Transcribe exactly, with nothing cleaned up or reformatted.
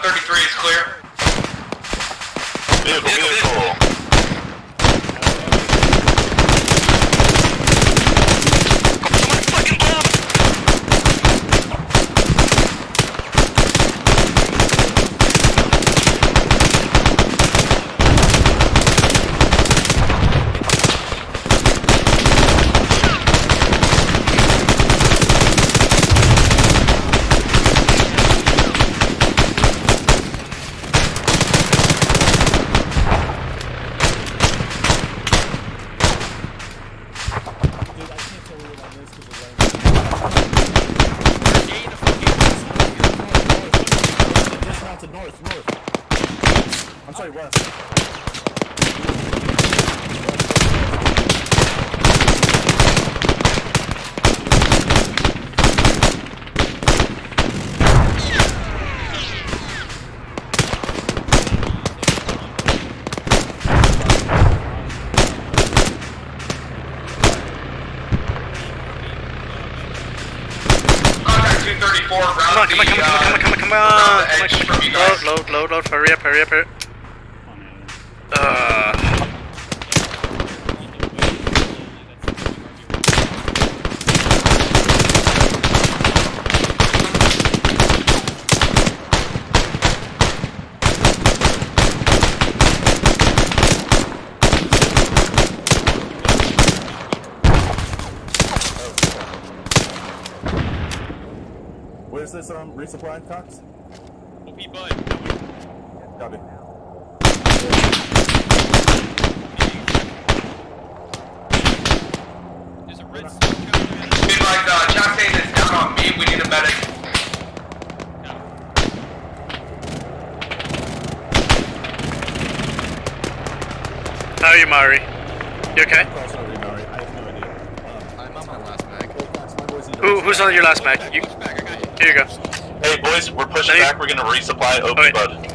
thirty-three is clear. Vehicle, vehicle. North, north. I'm sorry, west. two thirty-four, round Come on, come on, come on, come on, come on, come on, come on. Load, load, load, load, hurry up, hurry up, hurry up. Uh. Where's this um resupply, Cox? O P Bud. Copy. There's a red Be like, uh, Chastain is down on me, we need a medic. How are you, Mari? You okay? I'm on my last mag. Who, who's on your last mag? You, here you go. Hey boys, we're pushing Hey. back, we're gonna resupply O P Okay. Bud.